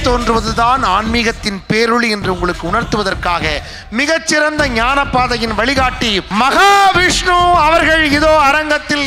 தோன்றுவதுதான் ஆன்மீகத்தின் பேரொளி என்று உங்களுக்கு உணர்த்துவதற்காக மிகச்சிறந்த ஞான பாதையின் வழிகாட்டி மகாவிஷ்ணு அவர்கள் இதோ அரங்கத்தில்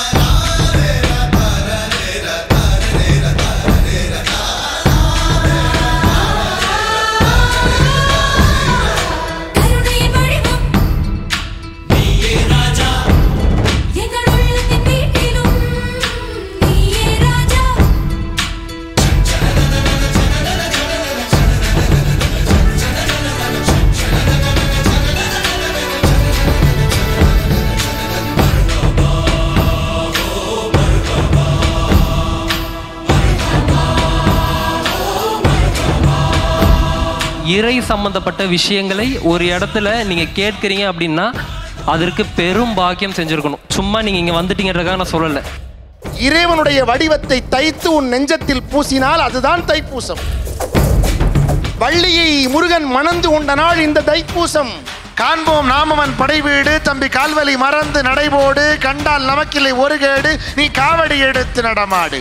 இறை சம்பந்தப்பட்ட விஷயங்களை ஒரு இடத்துல நீங்க கேட்கறீங்க அப்படின்னா அதற்கு பெரும் பாக்கியம் செஞ்சிருக்கணும். சும்மா நீங்க இங்க வந்துட்டீங்கன்றதுக்காக நான் சொல்லல. இறைவனுடைய வடிவத்தை தைத்து உன் நெஞ்சத்தில் பூசினால் அதுதான் தைப்பூசம். வள்ளியை முருகன் மணந்து கொண்ட நாள் இந்த தைப்பூசம். காண்போம் நாமவன் படைவீடு, தம்பி கால்வலி மறந்து நடைபோடு, கண்டால் நமக்கில்லை ஒரு கேடு, நீ காவடி எடுத்து நடமாடு.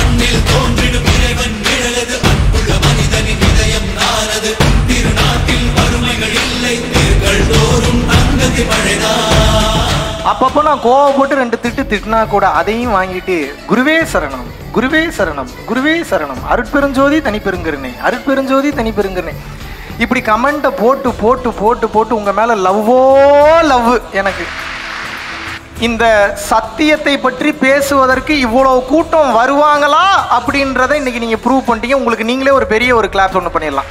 அப்பப்போ நான் கோவப்பட்டு 2 திட்டு திட்டினா கூட அதையும் வாங்கிட்டு குருவே சரணம், குருவே சரணம், குருவே சரணம், அருட்பெருஞ்சோதி தனிப்பெருங்கருணை, அருட்பெருஞ்சோதி தனிப்பெருங்கருணை, இப்படி கமெண்ட்டை போட்டு போட்டு போட்டு போட்டு உங்க மேல லவ்வோ லவ். எனக்கு இந்த சத்தியத்தை பற்றி பேசுவதற்கு இவ்வளவு கூட்டம் வருவாங்களா அப்படின்றத இன்னைக்கு நீங்க ப்ரூவ் பண்ணிட்டீங்க. உங்களுக்கு நீங்களே ஒரு பெரிய ஒரு கிளாப்ஸ் ஒன்று பண்ணிடலாம்.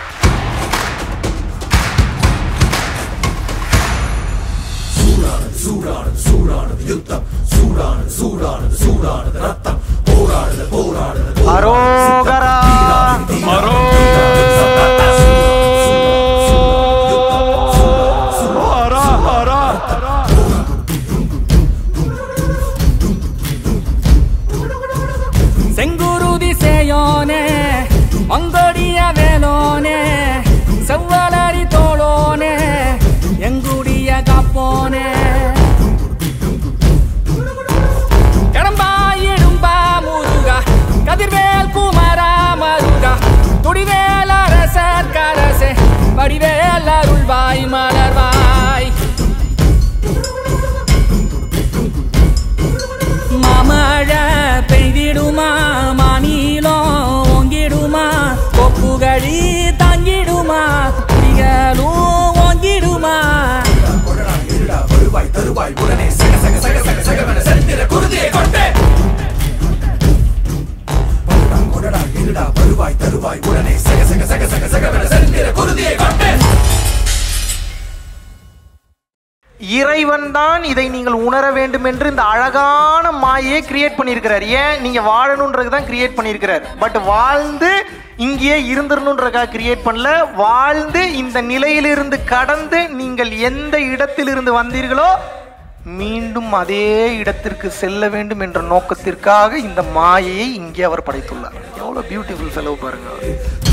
அரோகரா செங்குருதி சேயோனே, மங்கோடிய வேலோனே, செவ்வலரி தோளோனே, எங்குடிய காப்போனே, கடம்பாயிடும்பா முருகா, கதிர்வேல் குமரா மருகா, துடிவேல் அரசர் கரசே, வடிவேல் அருள்வாய் மலர்வாய், மாமழ பெய்திடுமா, மாநிலம் ஓங்கிடுமா, கொப்புகழி தாங்கிடுமா, குடிகளும் ஓங்கிடுமா, வருவாய் தருவாய் உடனே சக சக சக சக சகவன செந்திர குருதியை கொண்டே, கொடடா இருடா வருவாய் தருவாய் உடனே சக சக சக சக சகவன செந்திர குருதியை கொண்டே. இறைவன் தான் இதை நீங்கள் உணர வேண்டும் என்று இந்த அழகான மாயை கிரியேட் பண்ணியிருக்கிறார். ஏன்? நீங்க வாழணுன்றது தான் கிரியேட் பண்ணியிருக்கிறார். பட் வாழ்ந்து இங்கேயே இருந்துடணுன்றதுக்காக கிரியேட் பண்ணல. வாழ்ந்து இந்த நிலையிலிருந்து கடந்து நீங்கள் எந்த இடத்திலிருந்து வந்தீர்களோ மீண்டும் அதே இடத்திற்கு செல்ல வேண்டும் என்ற நோக்கத்திற்காக இந்த மாயையை இங்கே அவர் படைத்துள்ளார். எவ்வளவு பியூட்டிஃபுல் செலவு பாருங்க.